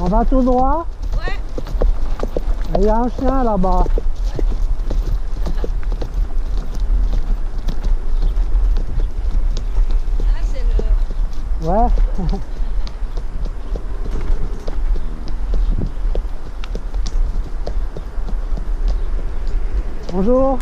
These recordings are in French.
On va tout droit. Ouais. Il y a un chien là-bas. Ah, c'est le... Ouais. Bonjour.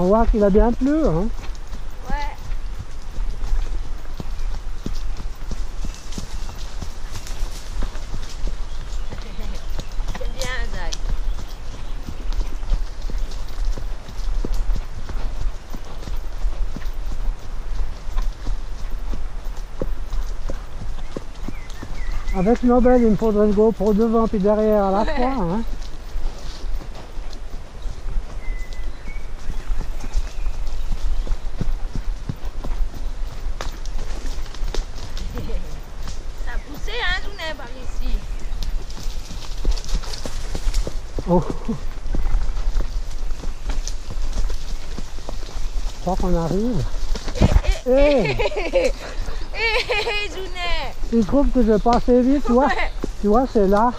voit qu'il a bien plu, hein. Ouais. C'est bien, Zach. Avec Nobel, il me faudrait le GoPro devant puis derrière à la fois, hein. Ça a poussé, hein, Jounet, par ici. Oh. Je crois qu'on arrive. Hé, Jounet. Tu trouves que je vais passer vite, tu vois? Ouais. Tu vois, c'est là.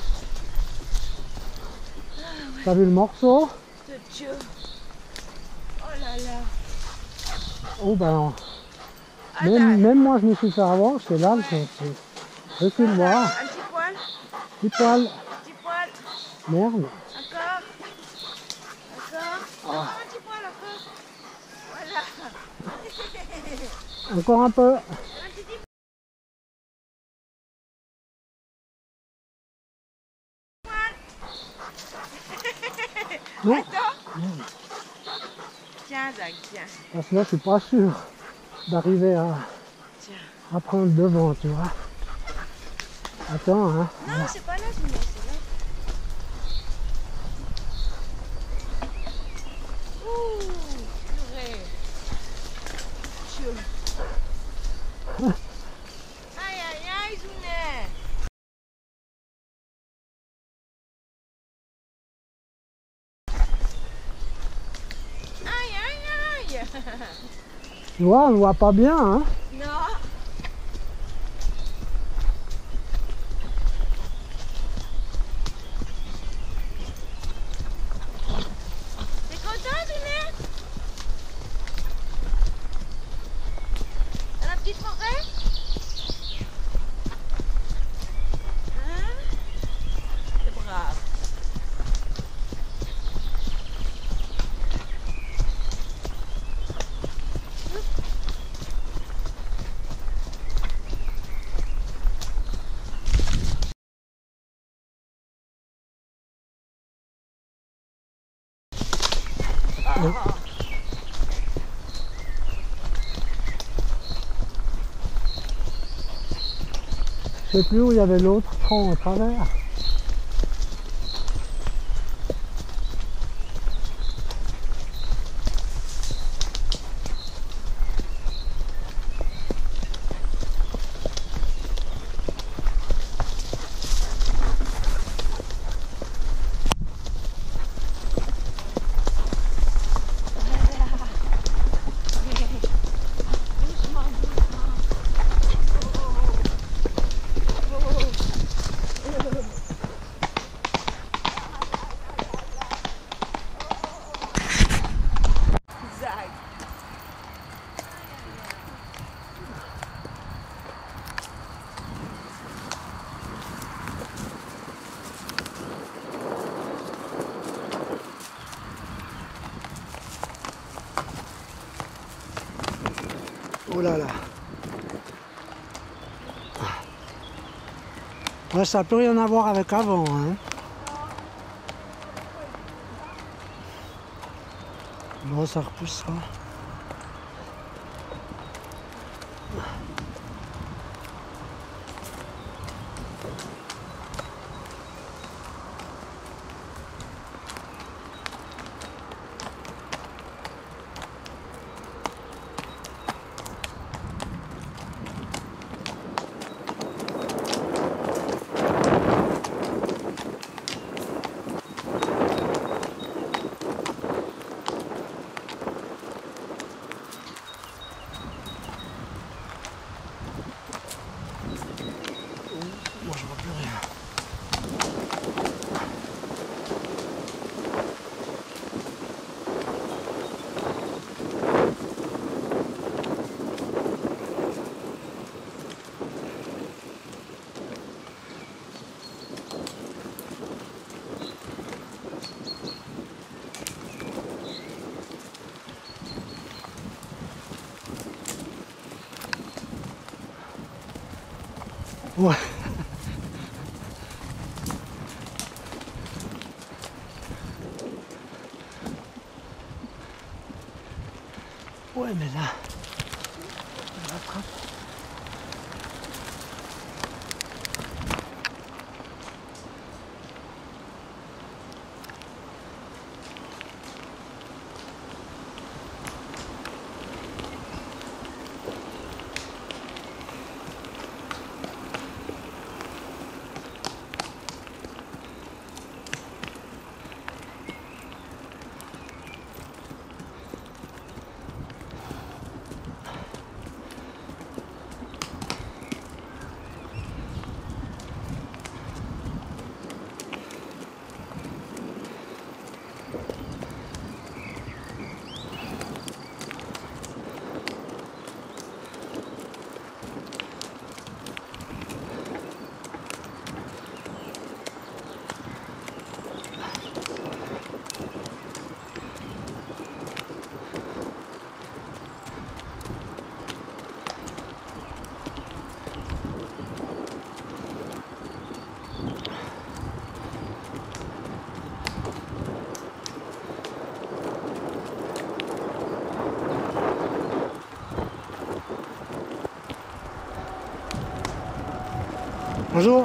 T'as vu le morceau? De Dieu. Oh là là. Oh ben non. Ah, Zach. Même moi je me suis fait avoir, c'est là, c'est recule-moi. Un petit poil. Petit poil. Petit poil. Merde. Encore. Encore. Encore un petit poil, encore. Voilà. Encore un peu. Un petit poil. Non. Attends. Tiens, Zach, tiens. Parce que là je suis pas sûr d'arriver à prendre devant, tu vois. Attends, hein. Non, c'est pas là, Jounet, c'est là. Ouh, purée. Dieu. Aïe, aïe, aïe, Jounet. Aïe, aïe, aïe. Tu vois, on voit pas bien, hein. Non. T'es content, Jounet? Dans la petite forêt? Hein? C'est brave. Je sais plus où il y avait l'autre tronc au travers. Doucement, doucement. Zach. Oh là là. Ouais, ça peut rien à voir avec avant, hein. Bon, ça repoussera. Ouais. Ouais, mais là, on l'attrape. Bonjour.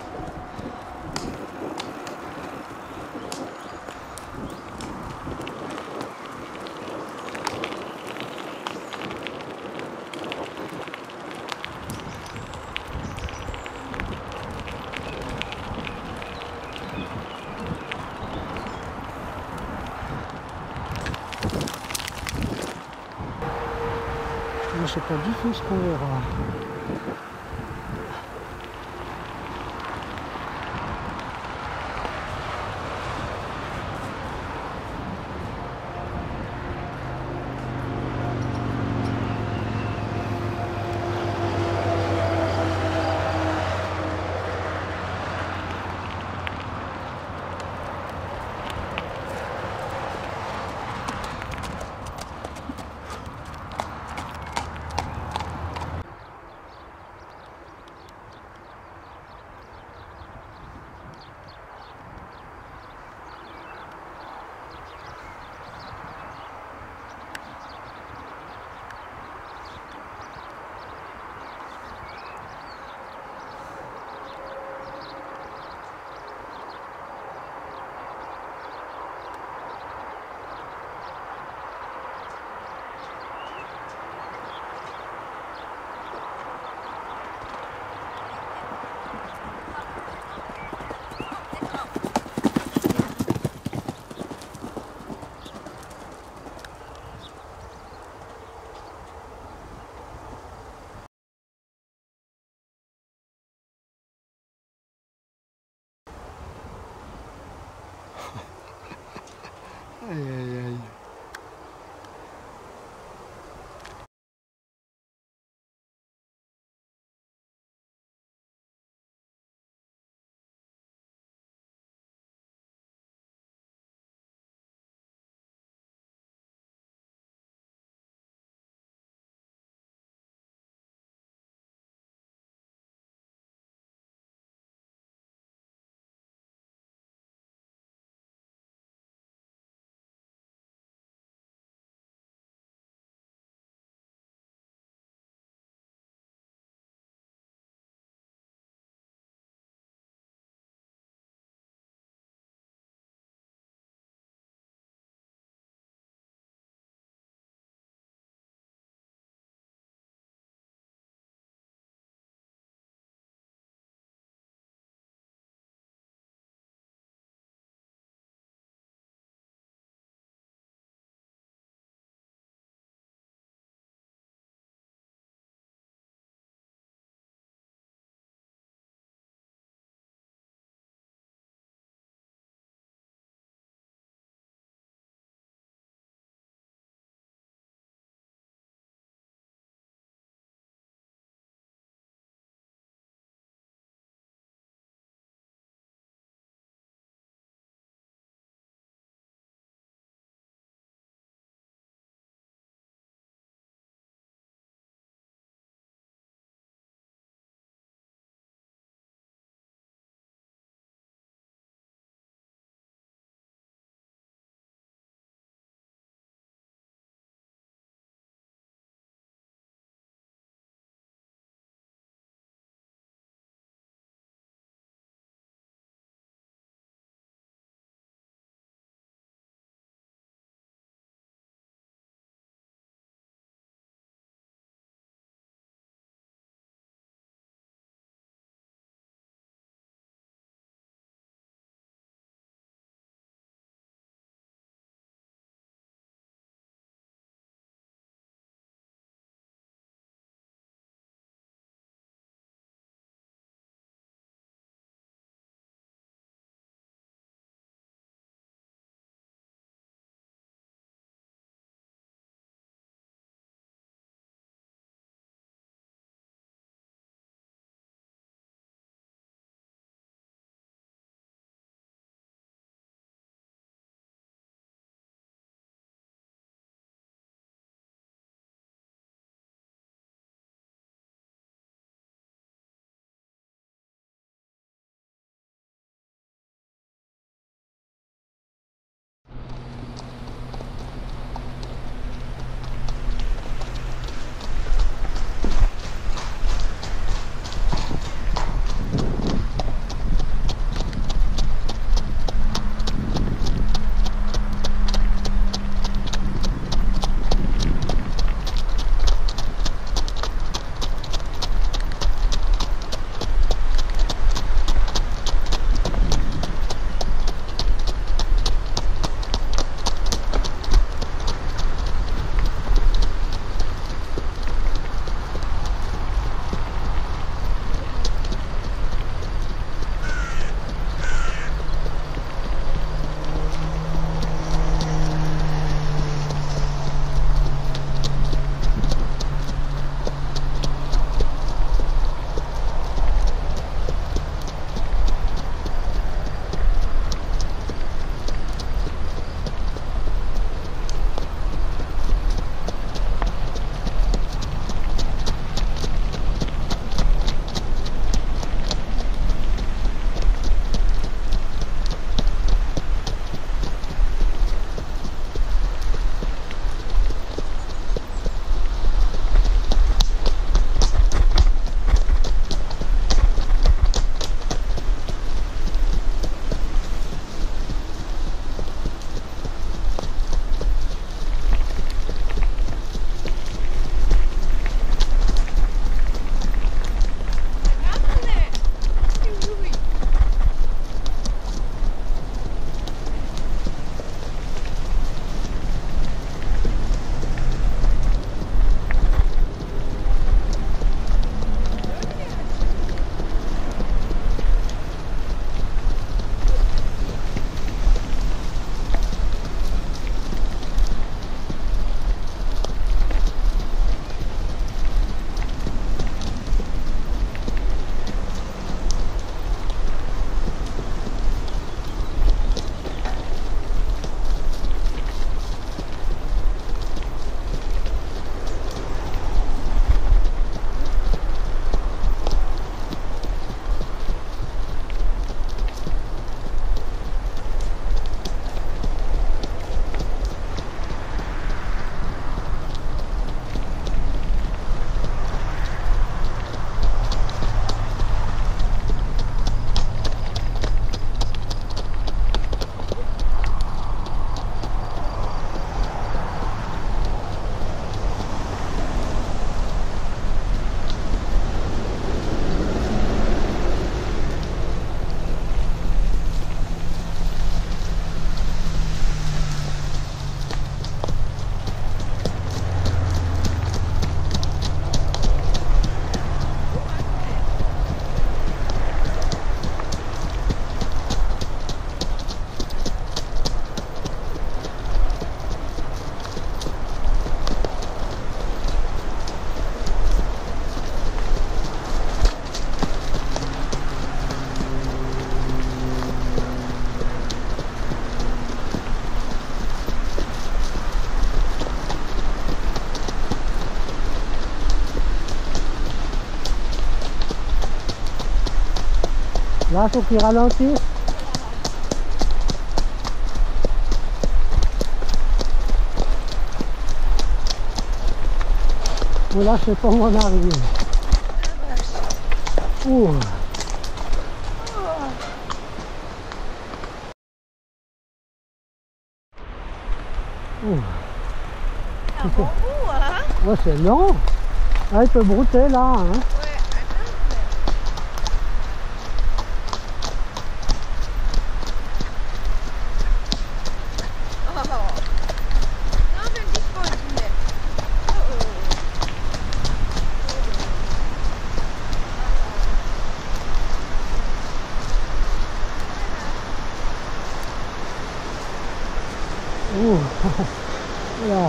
Je ne sais pas du tout ce qu'on verra. Là, faut qu'il ralentisse. Oh là, je sais pas où on arrive. Ouh. Ouh. Un bon bout, hein? Ouais, c'est long. Ah, il peut brouter là. Hein. Ouais, attends. Oh. Non, je ne dis pas, je dis. Ouh. Là.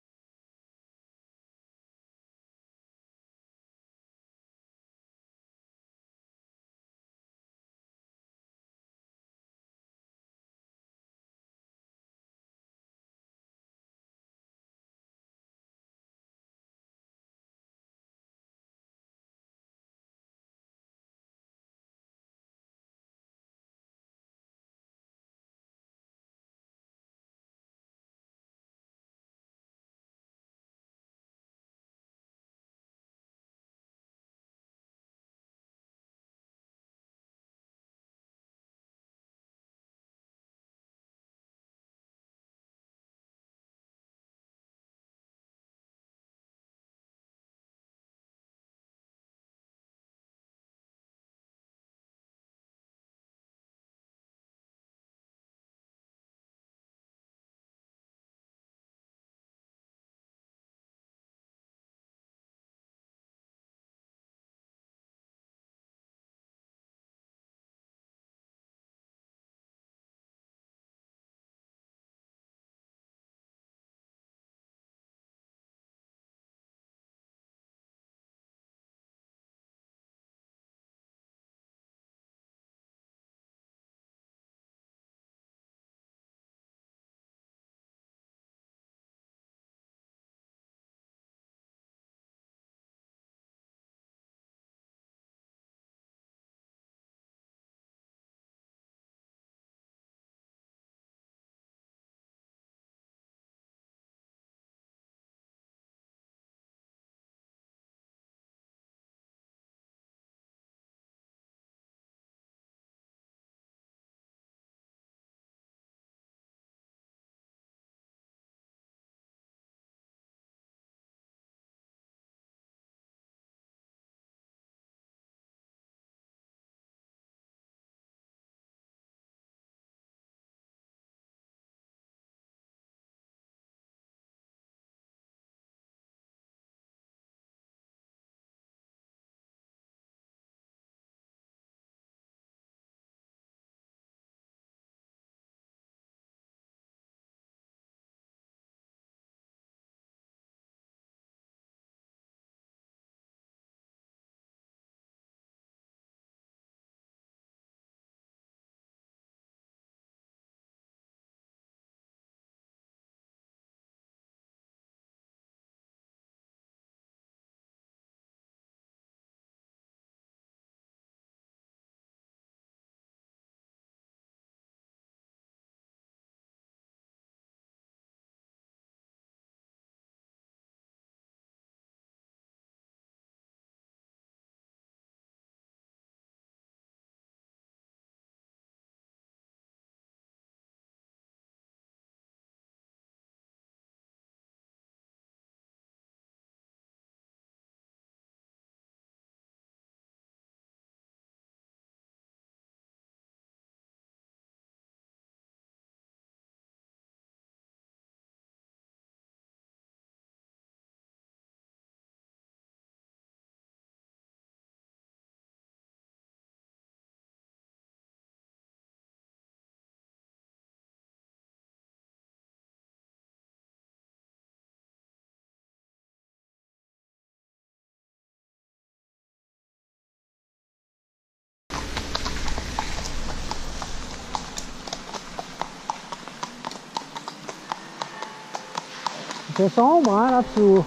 Il fait sombre hein, là-dessous.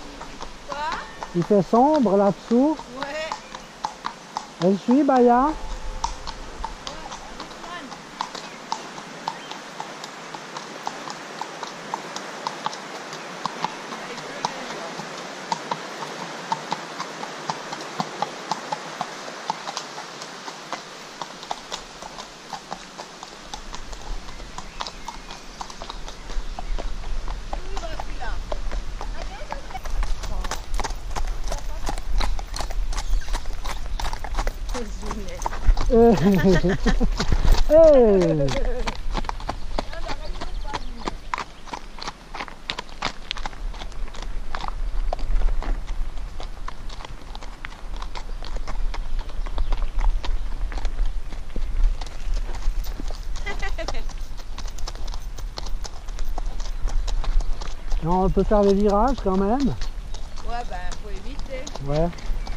Quoi? Il fait sombre là-dessous. Ouais. Elle suit, Baya. Hey. Hey. Non, on peut faire des virages quand même. Ouais, ben, faut éviter. Ouais.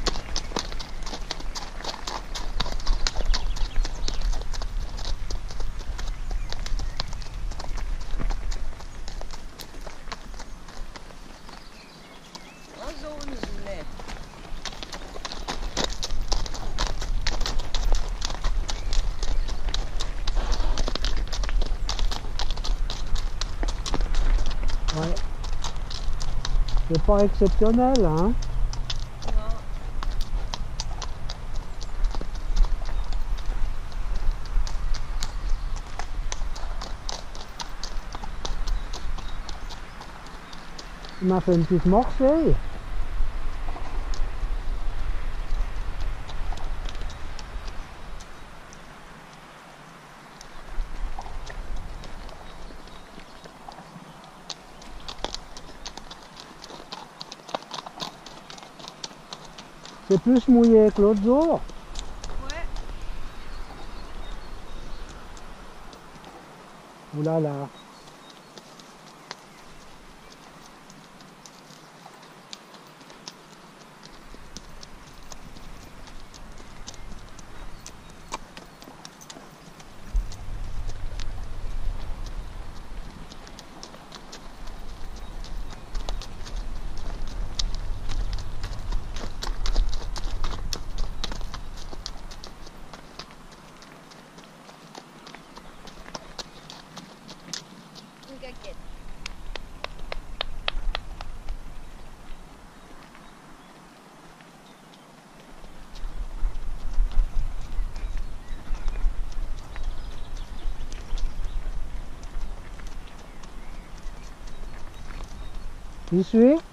En zone, mais. Ouais. C'est pas exceptionnel, hein. Non. Il m'a fait une petite morcée. C'est plus mouillé que l'autre jour. Ouais. Ouh là là. Une caquette. Tu suis? Ouais.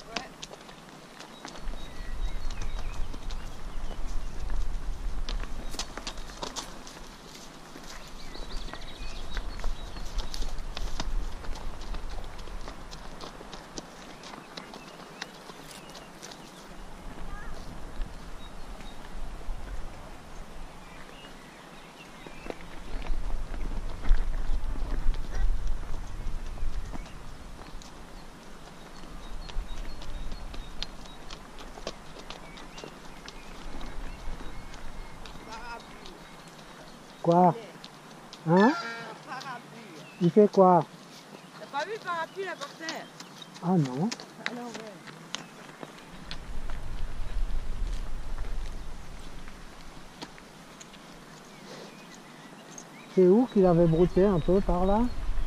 Parapluie. Quoi? Hein? Parapluie. Il fait quoi? T'as pas vu le parapluie là par terre? Ah non. Alors ouais. C'est où qu'il avait brouté un peu par là?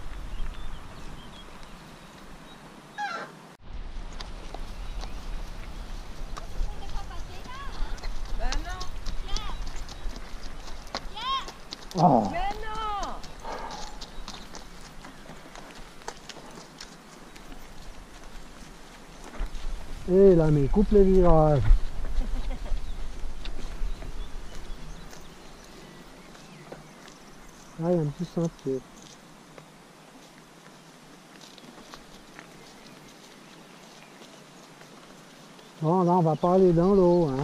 Ben non. Oh. Mais non. Et là, mais coupe les virages. Ah, il y a un petit sentier. Bon, là, on va pas aller dans l'eau, hein.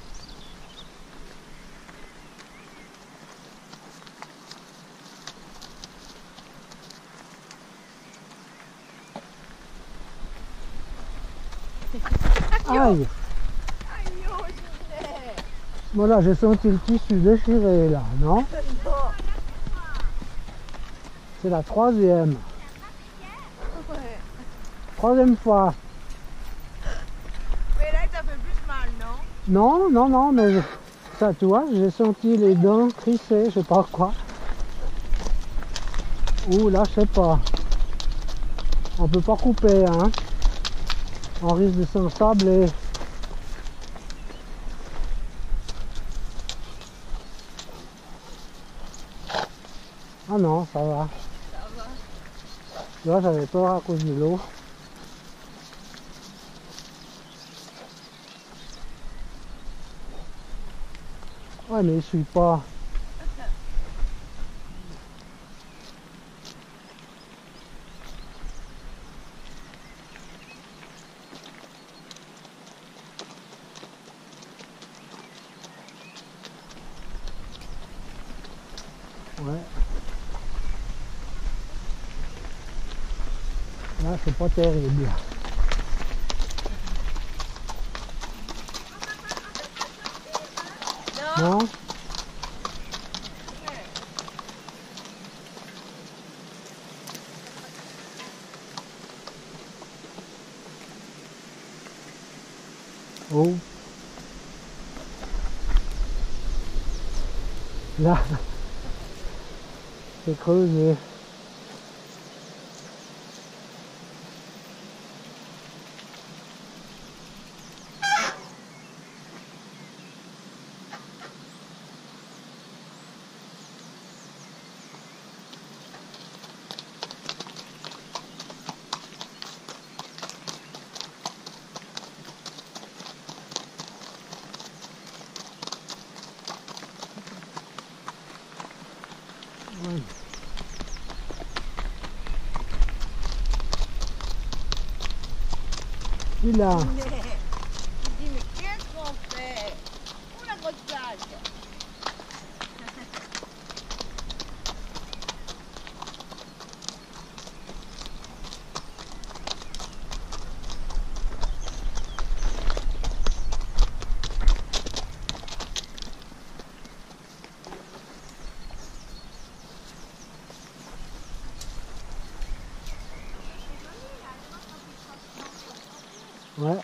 Aïe! Aïe, oh, Ginette. Voilà, j'ai senti le tissu déchiré, là, non? Non. C'est la troisième. Ouais. Troisième fois. Mais là, ça fait plus mal, non? Non, non, non, mais ça, tu vois, j'ai senti les dents crissées, je sais pas quoi. Ouh, là, je sais pas. On peut pas couper, hein. On risque de s'ensabler. Ah non, ça va. Ça va. Tu vois, j'avais peur à cause de l'eau. Ouais, mais je suis pas. Ouais. Là, c'est pas terrible. Non. Non? Oh. Là, c'est creusé. Ouais. Et là, Mais, je dis, mais qu'est-ce qu'on fait? Où la grosse plage? ouais.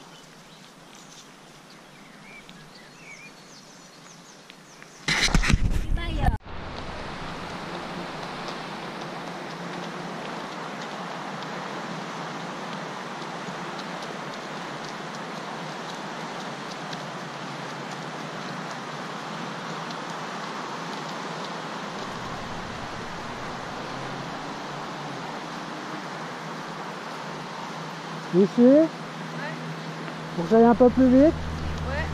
Ici, Ouais, pour que ça aille un peu plus vite. ouais.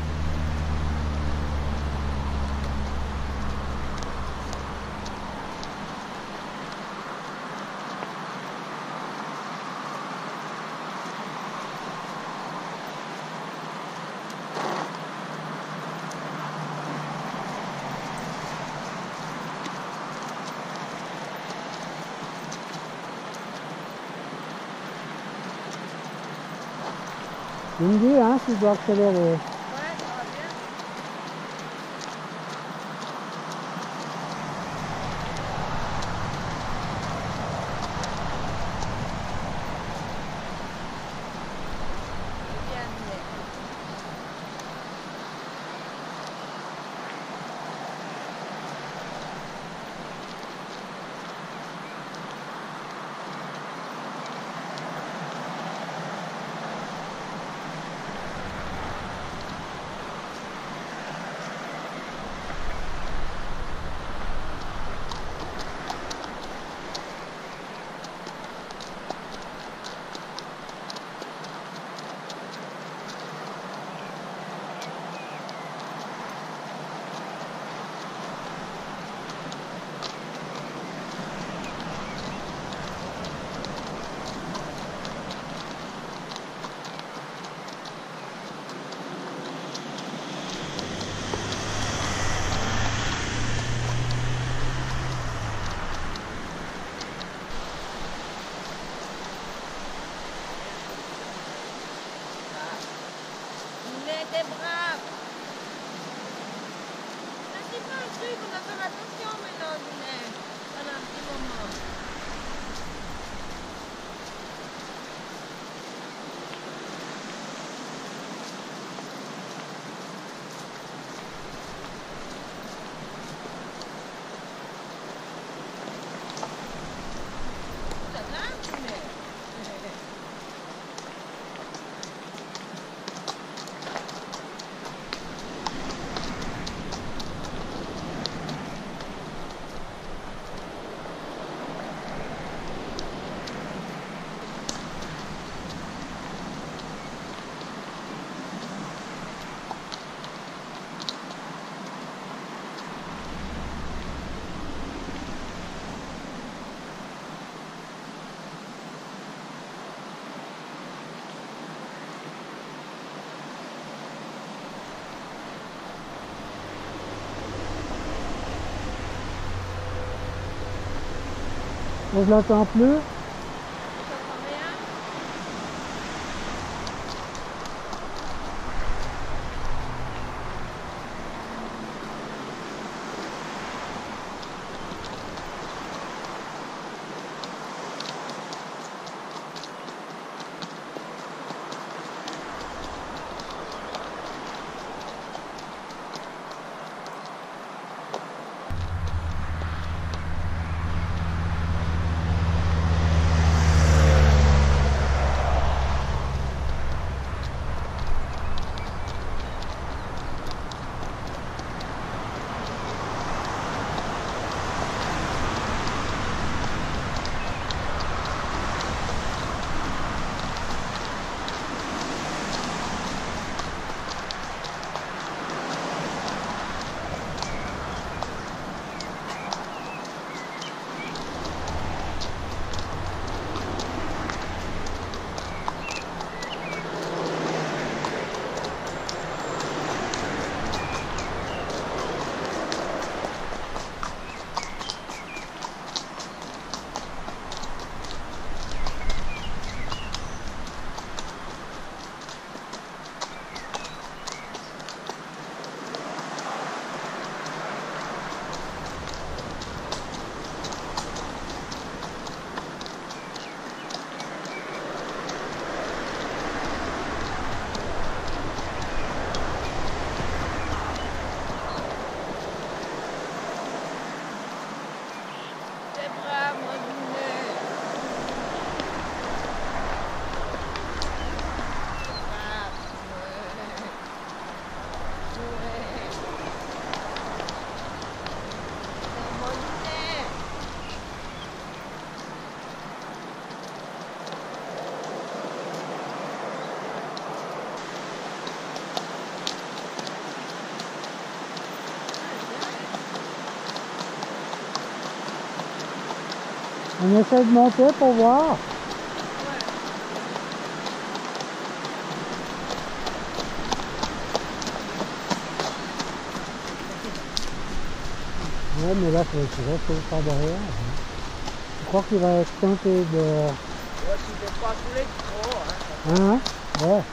Tu me dis, hein, si je dois accélérer. Ouais, ça va bien. Bien, bien. Mais t'es brave. Mais c'est pas un truc, on doit faire attention maintenant, Junet. Pendant un petit moment. Ça va, Junet? Moi, je l'entends plus. T'entends rien? C'est brave, mon Dieu. Brave, ouais. Ouais. C'est mon Dieu. On essaie de monter pour voir. Ouais, mais là, faut pas derrière. Je crois qu'il va être tenté de... Ouais, tu fais pas couler trop, hein. Hein? Ouais.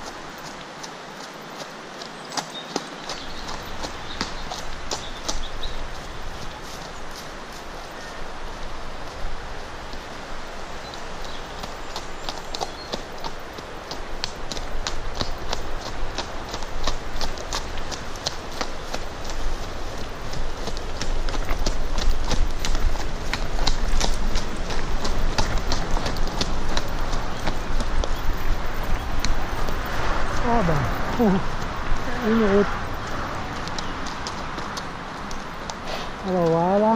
Ah ben, une route. Alors voilà.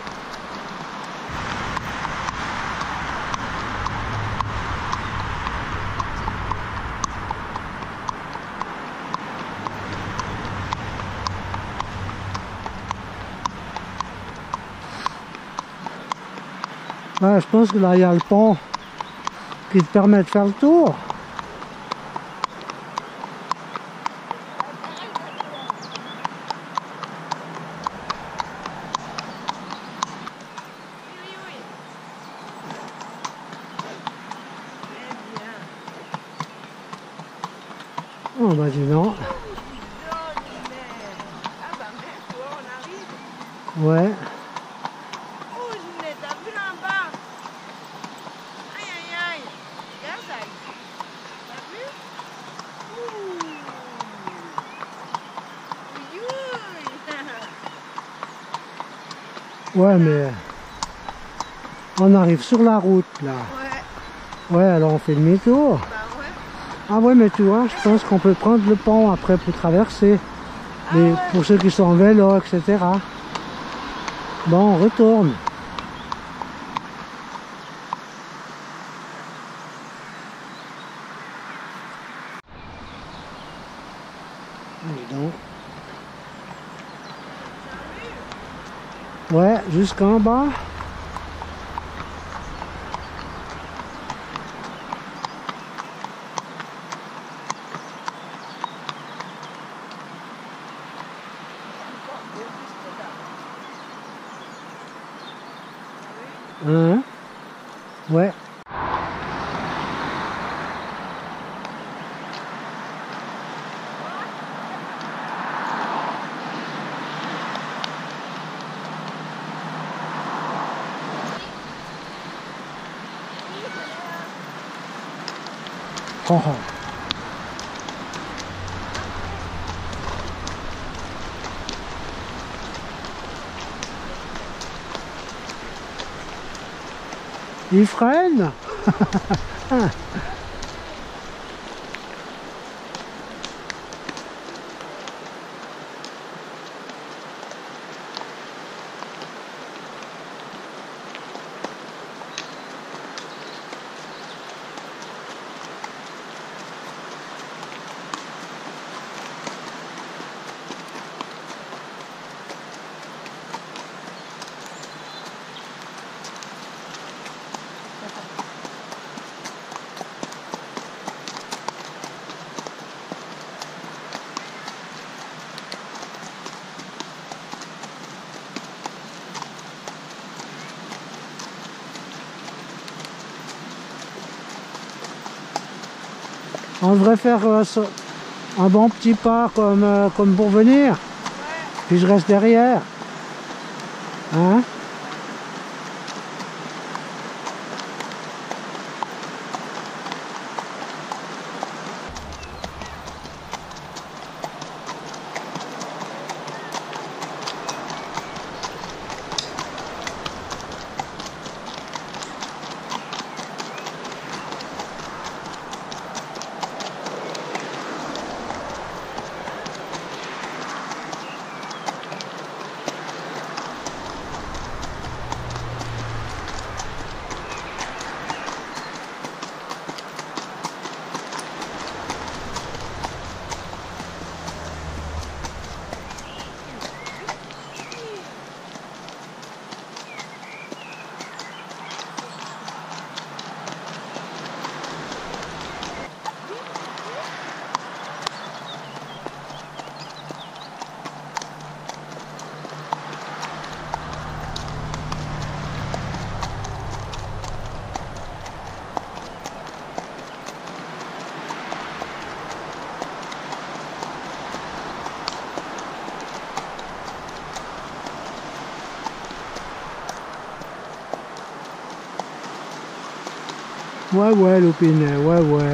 Ah, je pense que là il y a le pont qui te permet de faire le tour. Oui, oui, oui. Très bien. Oh bah dis donc. Ah bah merde, tu vois, on arrive. Ouais. Oh, Ginette, t'as vu là en bas? Aïe, aïe, aïe. Regarde ça. T'as vu? Ouh. Oui, oui. Ouais mais on arrive sur la route là. Ouais, Ouais, alors on fait demi-tour. bah ouais. Ah ouais, mais tu vois, je pense qu'on peut prendre le pont après pour traverser. Ah ouais. Pour ceux qui sont en vélo, etc. Bon, on retourne. Allez donc. Ouais, jusqu'en bas. Hein? Ouais. Oh. Il freine. On devrait faire un bon petit pas comme pour venir. Puis je reste derrière. Hein? Ouais, l'opiné, ouais.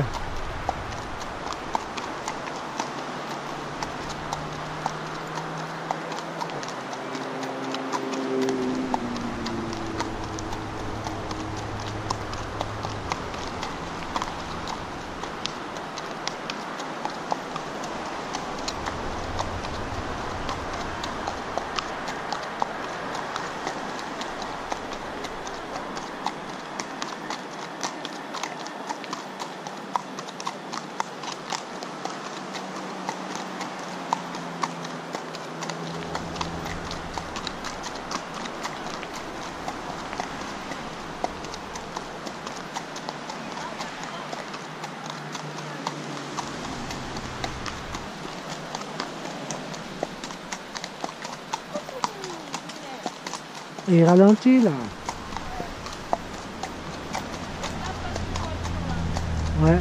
Et il ralentit là. Ouais.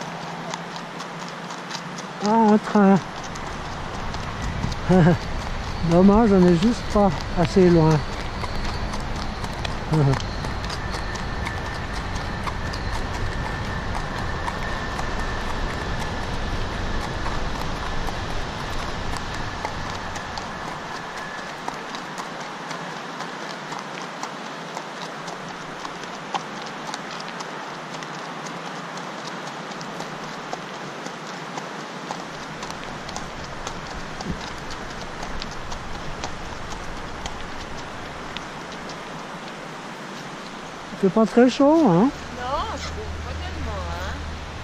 Ah, un train. Dommage, on n'est juste pas assez loin. C'est pas très chaud, hein? Non, je trouve pas tellement, hein.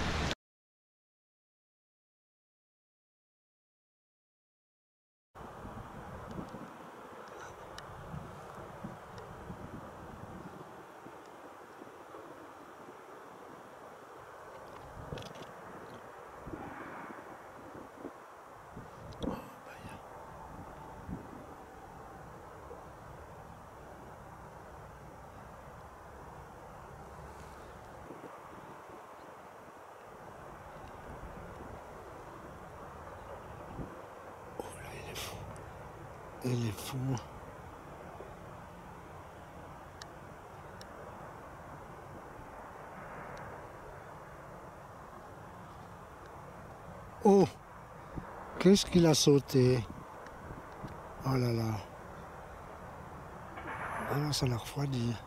Il est fou. Oh, qu'est-ce qu'il a sauté? Oh là là. Ah non, ça l'a refroidi.